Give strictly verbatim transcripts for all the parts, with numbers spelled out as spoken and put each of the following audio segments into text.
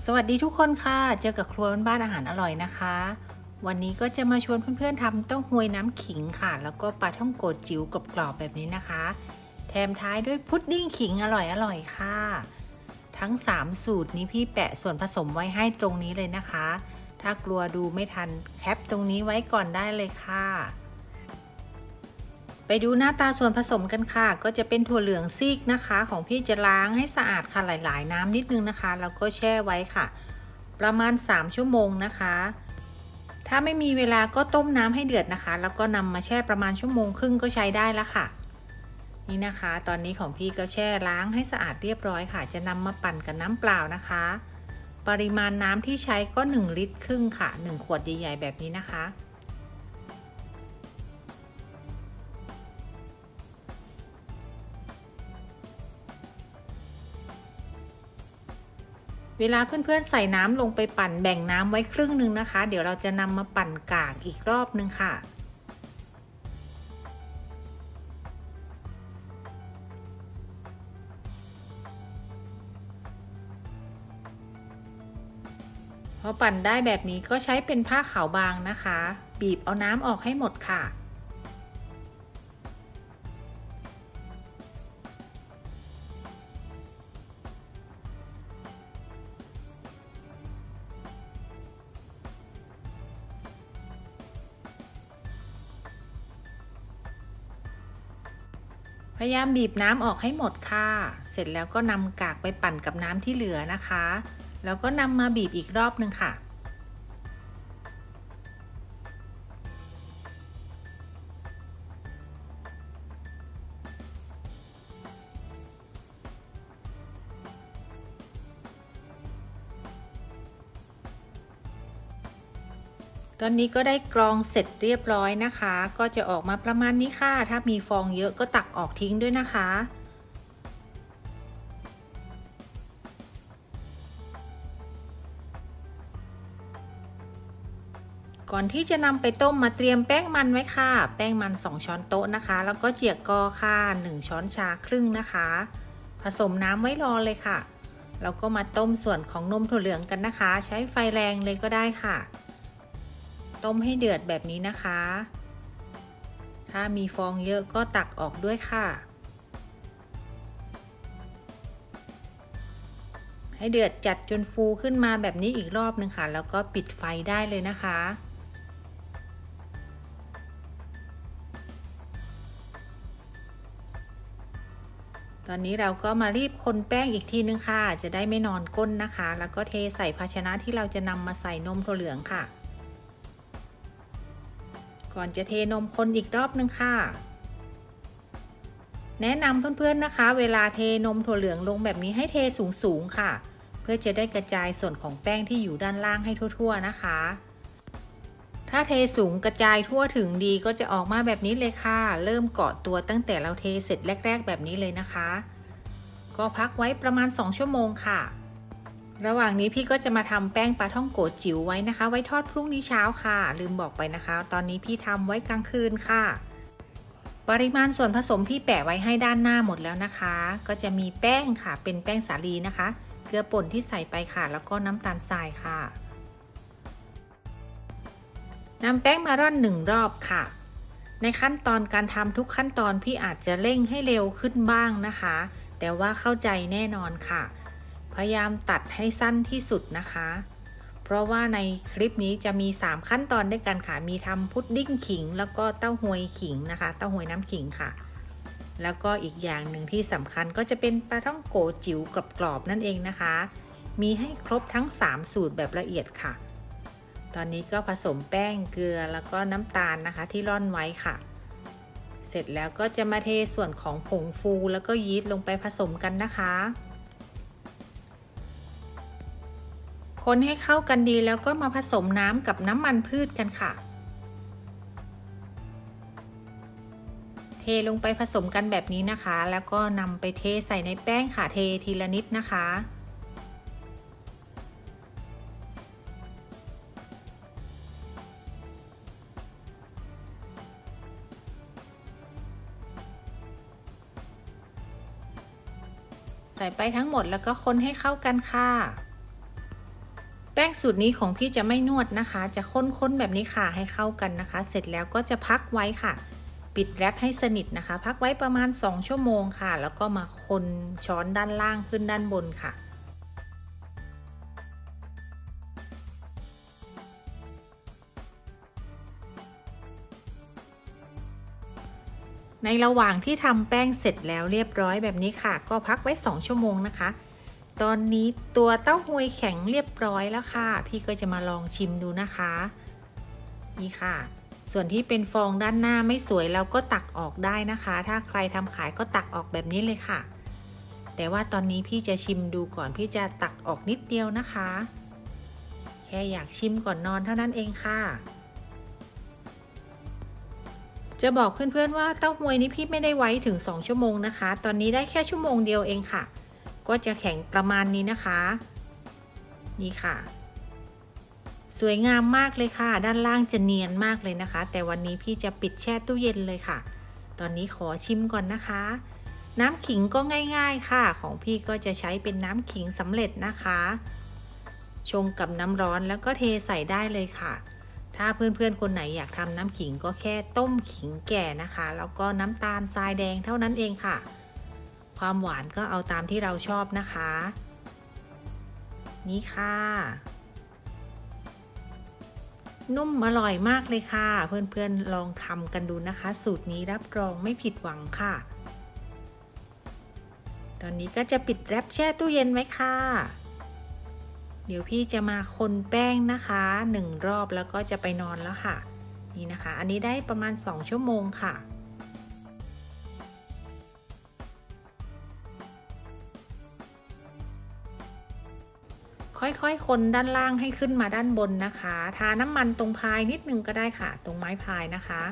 สวัสดีทุกคนค่ะเจอกับครัวบ้านอาหารอร่อยนะคะวันนี้ก็จะมาชวนเพื่อนๆทำเต้าหวยน้ำขิงค่ะแล้วก็ปลาท่องโกจิ๋วกรอบๆแบบนี้นะคะแถมท้ายด้วยพุดดิ้งขิงอร่อยๆค่ะทั้งสามสูตรนี้พี่แปะส่วนผสมไว้ให้ตรงนี้เลยนะคะถ้ากลัวดูไม่ทันแคปตรงนี้ไว้ก่อนได้เลยค่ะไปดูหน้าตาส่วนผสมกันค่ะก็จะเป็นถั่วเหลืองซีกนะคะของพี่จะล้างให้สะอาดค่ะหลายๆน้ำนิดนึงนะคะแล้วก็แช่ไว้ค่ะประมาณสามชั่วโมงนะคะถ้าไม่มีเวลาก็ต้มน้ำให้เดือดนะคะแล้วก็นำมาแช่ประมาณชั่วโมงครึ่งก็ใช้ได้แล้วค่ะนี่นะคะตอนนี้ของพี่ก็แช่ล้างให้สะอาดเรียบร้อยค่ะจะนำมาปั่นกับน้ำเปล่านะคะปริมาณน้ำที่ใช้ก็หนึ่งลิตรครึ่งค่ะหนึ่งขวดใหญ่ๆแบบนี้นะคะเวลาเพื่อนๆใส่น้ำลงไปปั่นแบ่งน้ำไว้ครึ่งหนึ่งนะคะเดี๋ยวเราจะนำมาปั่นกากอีกรอบนึงค่ะพอปั่นได้แบบนี้ก็ใช้เป็นผ้าขาวบางนะคะบีบเอาน้ำออกให้หมดค่ะพยายามบีบน้ำออกให้หมดค่ะเสร็จแล้วก็นำกากไปปั่นกับน้ำที่เหลือนะคะแล้วก็นำมาบีบอีกรอบนึงค่ะตอนนี้ก็ได้กรองเสร็จเรียบร้อยนะคะก็จะออกมาประมาณนี้ค่ะถ้ามีฟองเยอะก็ตักออกทิ้งด้วยนะคะก่อนที่จะนำไปต้มมาเตรียมแป้งมันไว้ค่ะแป้งมันสองช้อนโต๊ะนะคะแล้วก็เจียกกอค่ะหนึ่งช้อนชาครึ่งนะคะผสมน้ำไว้รอเลยค่ะแล้วก็มาต้มส่วนของนมถั่วเหลืองกันนะคะใช้ไฟแรงเลยก็ได้ค่ะต้มให้เดือดแบบนี้นะคะถ้ามีฟองเยอะก็ตักออกด้วยค่ะให้เดือดจัดจนฟูขึ้นมาแบบนี้อีกรอบนึงค่ะแล้วก็ปิดไฟได้เลยนะคะตอนนี้เราก็มารีบคนแป้งอีกทีนึงค่ะจะได้ไม่นอนก้นนะคะแล้วก็เทใส่ภาชนะที่เราจะนำมาใส่นมถั่วเหลืองค่ะก่อนจะเทนมคนอีกรอบนึงค่ะแนะนำเพื่อนๆนะคะเวลาเทนมถั่วเหลืองลงแบบนี้ให้เทสูงๆค่ะเพื่อจะได้กระจายส่วนของแป้งที่อยู่ด้านล่างให้ทั่วๆนะคะถ้าเทสูงกระจายทั่วถึงดีก็จะออกมาแบบนี้เลยค่ะเริ่มเกาะตัวตั้งแต่เราเทเสร็จแรกๆแบบนี้เลยนะคะก็พักไว้ประมาณสองชั่วโมงค่ะระหว่างนี้พี่ก็จะมาทำแป้งปลาท่องโกะจิ๋วไว้นะคะไว้ทอดพรุ่งนี้เช้าค่ะลืมบอกไปนะคะตอนนี้พี่ทำไว้กลางคืนค่ะปริมาณส่วนผสมพี่แปะไว้ให้ด้านหน้าหมดแล้วนะคะก็จะมีแป้งค่ะเป็นแป้งสาลีนะคะเกลือป่นที่ใส่ไปค่ะแล้วก็น้ำตาลทรายค่ะนำแป้งมาร่อนหนึ่งรอบค่ะในขั้นตอนการทำทุกขั้นตอนพี่อาจจะเร่งให้เร็วขึ้นบ้างนะคะแต่ว่าเข้าใจแน่นอนค่ะพยายามตัดให้สั้นที่สุดนะคะเพราะว่าในคลิปนี้จะมีสามขั้นตอนด้วยกันค่ะมีทำพุดดิ้งขิงแล้วก็เต้าหวยขิงนะคะเต้าหวยน้ำขิงค่ะแล้วก็อีกอย่างหนึ่งที่สำคัญก็จะเป็นปลาท่องโกจิ๋วกรอบๆนั่นเองนะคะมีให้ครบทั้งสามสูตรแบบละเอียดค่ะตอนนี้ก็ผสมแป้งเกลือแล้วก็น้ำตาลนะคะที่ร่อนไว้ค่ะเสร็จแล้วก็จะมาเทส่วนของผงฟูแล้วก็ยีสต์ลงไปผสมกันนะคะคนให้เข้ากันดีแล้วก็มาผสมน้ำกับน้ำมันพืชกันค่ะเทลงไปผสมกันแบบนี้นะคะแล้วก็นำไปเทใส่ในแป้งค่ะเททีละนิดนะคะใส่ไปทั้งหมดแล้วก็คนให้เข้ากันค่ะแป้งสูตรนี้ของพี่จะไม่นวดนะคะจะข้นๆแบบนี้ค่ะให้เข้ากันนะคะเสร็จแล้วก็จะพักไว้ค่ะปิดแรปให้สนิทนะคะพักไว้ประมาณสองชั่วโมงค่ะแล้วก็มาคนช้อนด้านล่างขึ้นด้านบนค่ะในระหว่างที่ทำแป้งเสร็จแล้วเรียบร้อยแบบนี้ค่ะก็พักไว้สองชั่วโมงนะคะตอนนี้ตัวเต้าหวยแข็งเรียบร้อยแล้วค่ะพี่ก็จะมาลองชิมดูนะคะนี่ค่ะส่วนที่เป็นฟองด้านหน้าไม่สวยเราก็ตักออกได้นะคะถ้าใครทำขายก็ตักออกแบบนี้เลยค่ะแต่ว่าตอนนี้พี่จะชิมดูก่อนพี่จะตักออกนิดเดียวนะคะแค่อยากชิมก่อนนอนเท่านั้นเองค่ะจะบอกเพื่อนๆว่าเต้าหวยนี้พี่ไม่ได้ไว้ถึงสองชั่วโมงนะคะตอนนี้ได้แค่ชั่วโมงเดียวเองค่ะก็จะแข็งประมาณนี้นะคะนี่ค่ะสวยงามมากเลยค่ะด้านล่างจะเนียนมากเลยนะคะแต่วันนี้พี่จะปิดแช่ตู้เย็นเลยค่ะตอนนี้ขอชิมก่อนนะคะน้ำขิงก็ง่ายๆค่ะของพี่ก็จะใช้เป็นน้ำขิงสำเร็จนะคะชงกับน้ำร้อนแล้วก็เทใส่ได้เลยค่ะถ้าเพื่อนๆคนไหนอยากทำน้ำขิงก็แค่ต้มขิงแก่นะคะแล้วก็น้ำตาลทรายแดงเท่านั้นเองค่ะความหวานก็เอาตามที่เราชอบนะคะนี่ค่ะนุ่มอร่อยมากเลยค่ะเพื่อนๆลองทำกันดูนะคะสูตรนี้รับรองไม่ผิดหวังค่ะตอนนี้ก็จะปิดแรปแช่ตู้เย็นไว้ค่ะเดี๋ยวพี่จะมาคนแป้งนะคะหนึ่งรอบแล้วก็จะไปนอนแล้วค่ะนี่นะคะอันนี้ได้ประมาณสองชั่วโมงค่ะค่อยๆคนด้านล่างให้ขึ้นมาด้านบนนะคะทาน้ำมันตรงพายนิดนึงก็ได้ค่ะตรงไม้พายนะคะ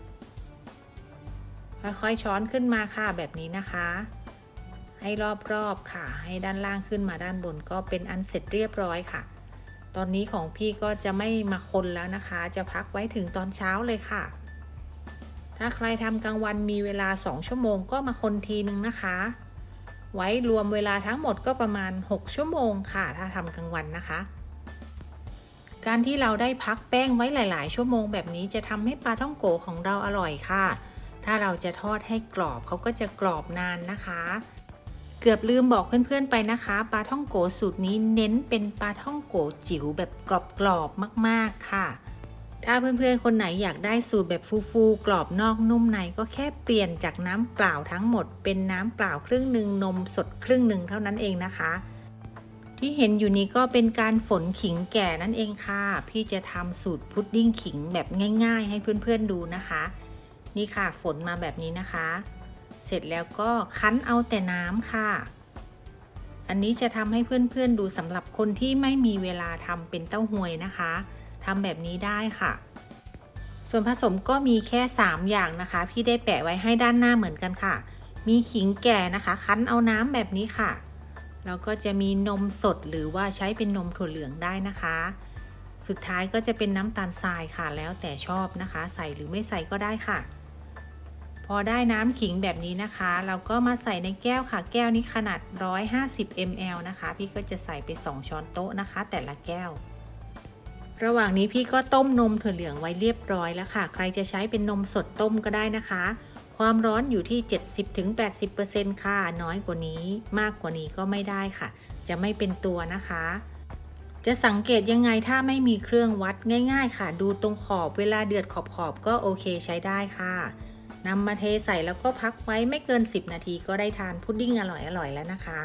ค่อยๆช้อนขึ้นมาค่ะแบบนี้นะคะให้รอบๆค่ะให้ด้านล่างขึ้นมาด้านบนก็เป็นอันเสร็จเรียบร้อยค่ะตอนนี้ของพี่ก็จะไม่มาคนแล้วนะคะจะพักไว้ถึงตอนเช้าเลยค่ะถ้าใครทำกลางวันมีเวลาสองชั่วโมงก็มาคนทีนึงนะคะไว้รวมเวลาทั้งหมดก็ประมาณหกชั่วโมงค่ะถ้าทำกลางวันนะคะการที่เราได้พักแป้งไว้หลายๆชั่วโมงแบบนี้จะทำให้ปลาท่องโกของเราอร่อยค่ะถ้าเราจะทอดให้กรอบเขาก็จะกรอบนานนะคะเกือบลืมบอกเพื่อนๆไปนะคะปลาท่องโกสูตรนี้เน้นเป็นปลาท่องโกจิ๋วแบบกรอบๆมากๆค่ะถ้าเพื่อนๆคนไหนอยากได้สูตรแบบฟูๆกรอบนอกนุ่มในก็แค่เปลี่ยนจากน้ำเปล่าทั้งหมดเป็นน้ำเปล่าครึ่งหนึ่งนมสดครึ่งหนึ่งเท่านั้นเองนะคะที่เห็นอยู่นี้ก็เป็นการฝนขิงแก่นั่นเองค่ะพี่จะทำสูตรพุดดิ้งขิงแบบง่ายๆให้เพื่อนๆดูนะคะนี่ค่ะฝนมาแบบนี้นะคะเสร็จแล้วก็คั้นเอาแต่น้ำค่ะอันนี้จะทำให้เพื่อนๆดูสำหรับคนที่ไม่มีเวลาทำเป็นเต้าหวยนะคะทำแบบนี้ได้ค่ะส่วนผสมก็มีแค่สามอย่างนะคะพี่ได้แปะไว้ให้ด้านหน้าเหมือนกันค่ะมีขิงแก่นะคะคั้นเอาน้ำแบบนี้ค่ะแล้วก็จะมีนมสดหรือว่าใช้เป็นนมถั่วเหลืองได้นะคะสุดท้ายก็จะเป็นน้ำตาลทรายค่ะแล้วแต่ชอบนะคะใส่หรือไม่ใส่ก็ได้ค่ะพอได้น้ำขิงแบบนี้นะคะเราก็มาใส่ในแก้วค่ะแก้วนี้ขนาดหนึ่งร้อยห้าสิบมิลลิลิตรนะคะพี่ก็จะใส่ไปสองช้อนโต๊ะนะคะแต่ละแก้วระหว่างนี้พี่ก็ต้มนมถั่วเหลืองไว้เรียบร้อยแล้วค่ะใครจะใช้เป็นนมสดต้มก็ได้นะคะความร้อนอยู่ที่ เจ็ดสิบถึงแปดสิบเปอร์เซ็นต์ ค่ะน้อยกว่านี้มากกว่านี้ก็ไม่ได้ค่ะจะไม่เป็นตัวนะคะจะสังเกตยังไงถ้าไม่มีเครื่องวัดง่ายๆค่ะดูตรงขอบเวลาเดือดขอบๆก็โอเคใช้ได้ค่ะนำมาเทใส่แล้วก็พักไว้ไม่เกินสิบนาทีก็ได้ทานพุดดิ้งอร่อยๆแล้วนะคะ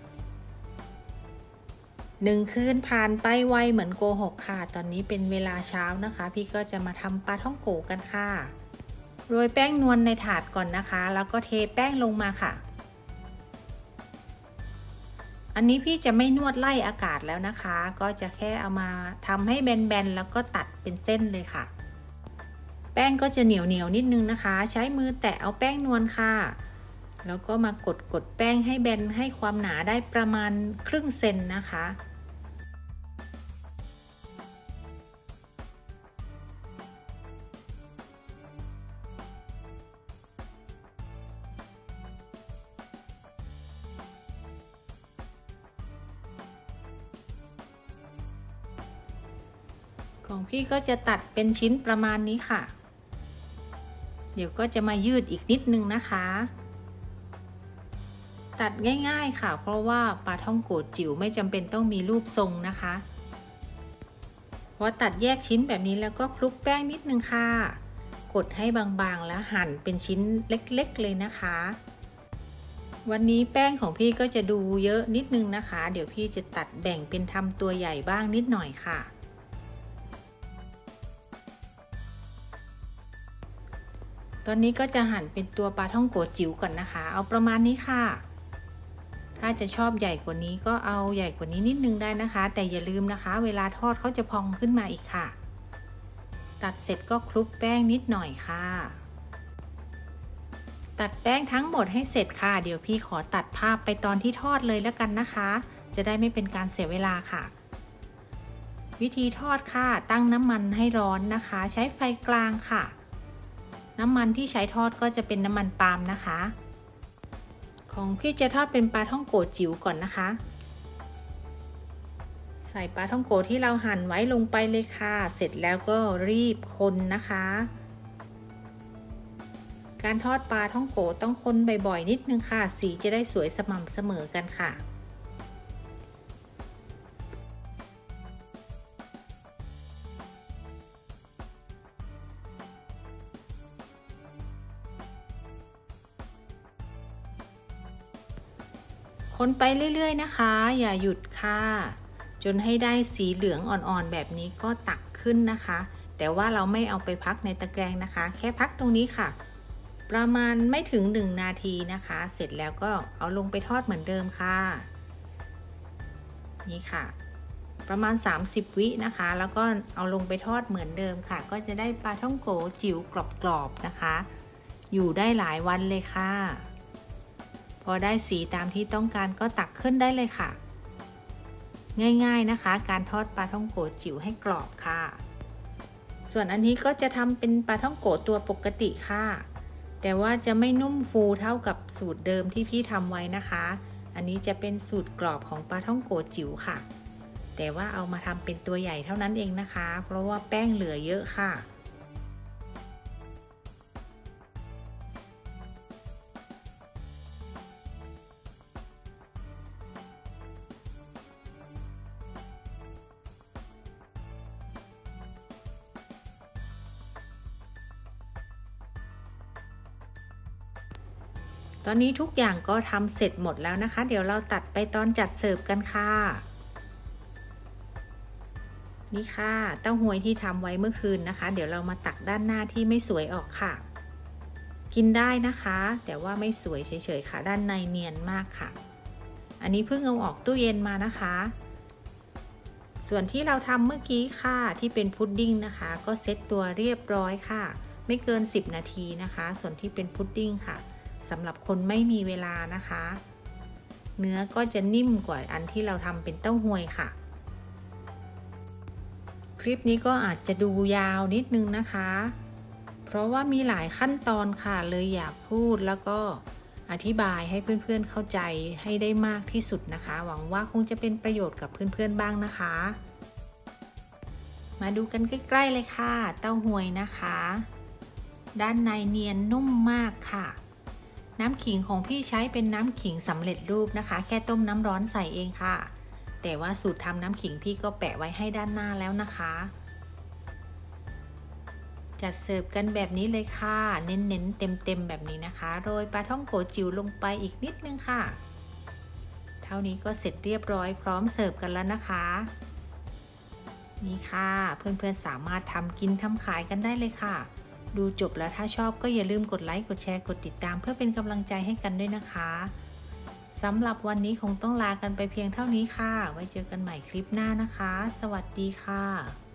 หนึ่งคืนผ่านไปไวเหมือนโกหกค่ะตอนนี้เป็นเวลาเช้านะคะพี่ก็จะมาทำปลาท่องโกกันค่ะโรยแป้งนวลในถาดก่อนนะคะแล้วก็เทแป้งลงมาค่ะอันนี้พี่จะไม่นวดไล่อากาศแล้วนะคะก็จะแค่เอามาทำให้แบนๆแล้วก็ตัดเป็นเส้นเลยค่ะแป้งก็จะเหนียวเหนียวนิดนึงนะคะใช้มือแตะเอาแป้งนวลค่ะแล้วก็มากดกดแป้งให้แบนให้ความหนาได้ประมาณครึ่งเซนนะคะของพี่ก็จะตัดเป็นชิ้นประมาณนี้ค่ะเดี๋ยวก็จะมายืดอีกนิดนึงนะคะตัดง่ายๆค่ะเพราะว่าปลาท่องโกะจิ๋วไม่จำเป็นต้องมีรูปทรงนะคะพอตัดแยกชิ้นแบบนี้แล้วก็คลุกแป้งนิดนึงค่ะกดให้บางๆแล้วหั่นเป็นชิ้นเล็กๆเลยนะคะวันนี้แป้งของพี่ก็จะดูเยอะนิดนึงนะคะเดี๋ยวพี่จะตัดแบ่งเป็นทำตัวใหญ่บ้างนิดหน่อยค่ะตอนนี้ก็จะหั่นเป็นตัวปลาท่องโกะจิ๋วก่อนนะคะเอาประมาณนี้ค่ะถ้าจะชอบใหญ่กว่านี้ก็เอาใหญ่กว่านี้นิดนึงได้นะคะแต่อย่าลืมนะคะเวลาทอดเขาจะพองขึ้นมาอีกค่ะตัดเสร็จก็คลุกแป้งนิดหน่อยค่ะตัดแป้งทั้งหมดให้เสร็จค่ะเดี๋ยวพี่ขอตัดภาพไปตอนที่ทอดเลยแล้วกันนะคะจะได้ไม่เป็นการเสียเวลาค่ะวิธีทอดค่ะตั้งน้ำมันให้ร้อนนะคะใช้ไฟกลางค่ะน้ำมันที่ใช้ทอดก็จะเป็นน้ำมันปาล์มนะคะของพี่จะทอดเป็นปลาท่องโกะจิ๋วก่อนนะคะใส่ปลาท่องโกะที่เราหั่นไว้ลงไปเลยค่ะเสร็จแล้วก็รีบคนนะคะการทอดปลาท่องโกะต้องคนบ่อยๆนิดนึงค่ะสีจะได้สวยสม่ำเสมอกันค่ะคนไปเรื่อยๆนะคะอย่าหยุดค่ะจนให้ได้สีเหลืองอ่อนๆแบบนี้ก็ตักขึ้นนะคะแต่ว่าเราไม่เอาไปพักในตะแกรงนะคะแค่พักตรงนี้ค่ะประมาณไม่ถึงหนึ่งนาทีนะคะเสร็จแล้วก็เอาลงไปทอดเหมือนเดิมค่ะนี่ค่ะประมาณสามสิบวินะคะแล้วก็เอาลงไปทอดเหมือนเดิมค่ะก็จะได้ปลาท่องโกะจิ๋วกรอบๆนะคะอยู่ได้หลายวันเลยค่ะพอได้สีตามที่ต้องการก็ตักขึ้นได้เลยค่ะง่ายๆนะคะการทอดปลาท่องโกะจิ๋วให้กรอบค่ะส่วนอันนี้ก็จะทำเป็นปลาท่องโกะตัวปกติค่ะแต่ว่าจะไม่นุ่มฟูเท่ากับสูตรเดิมที่พี่ทำไว้นะคะอันนี้จะเป็นสูตรกรอบของปลาท่องโกะจิ๋วค่ะแต่ว่าเอามาทำเป็นตัวใหญ่เท่านั้นเองนะคะเพราะว่าแป้งเหลือเยอะค่ะตอนนี้ทุกอย่างก็ทำเสร็จหมดแล้วนะคะเดี๋ยวเราตัดไปตอนจัดเสิร์ฟกันค่ะนี่ค่ะเต้าหวยที่ทำไว้เมื่อคืนนะคะเดี๋ยวเรามาตักด้านหน้าที่ไม่สวยออกค่ะกินได้นะคะแต่ว่าไม่สวยเฉยๆค่ะด้านในเนียนมากค่ะอันนี้เพิ่งเอาออกตู้เย็นมานะคะส่วนที่เราทำเมื่อกี้ค่ะที่เป็นพุดดิ้งนะคะก็เซตตัวเรียบร้อยค่ะไม่เกินสิบนาทีนะคะส่วนที่เป็นพุดดิ้งค่ะสำหรับคนไม่มีเวลานะคะเนื้อก็จะนิ่มกว่าอันที่เราทำเป็นเต้าหวยค่ะคลิปนี้ก็อาจจะดูยาวนิดนึงนะคะเพราะว่ามีหลายขั้นตอนค่ะเลยอยากพูดแล้วก็อธิบายให้เพื่อนๆเข้าใจให้ได้มากที่สุดนะคะหวังว่าคงจะเป็นประโยชน์กับเพื่อนๆบ้างนะคะมาดูกันใกล้ๆเลยค่ะเต้าหวยนะคะด้านในเนียนนุ่มมากค่ะน้ำขิงของพี่ใช้เป็นน้ำขิงสำเร็จรูปนะคะแค่ต้มน้ำร้อนใส่เองค่ะแต่ว่าสูตรทำน้ำขิงพี่ก็แปะไว้ให้ด้านหน้าแล้วนะคะจัดเสิร์ฟกันแบบนี้เลยค่ะเน้นๆเต็มๆแบบนี้นะคะโรยปลาท่องโกะจิ๋วลงไปอีกนิดนึงค่ะเท่านี้ก็เสร็จเรียบร้อยพร้อมเสิร์ฟกันแล้วนะคะนี่ค่ะเพื่อนๆสามารถทำกินทำขายกันได้เลยค่ะดูจบแล้วถ้าชอบก็อย่าลืมกดไลค์กดแชร์กดติดตามเพื่อเป็นกำลังใจให้กันด้วยนะคะสำหรับวันนี้คงต้องลากันไปเพียงเท่านี้ค่ะไว้เจอกันใหม่คลิปหน้านะคะสวัสดีค่ะ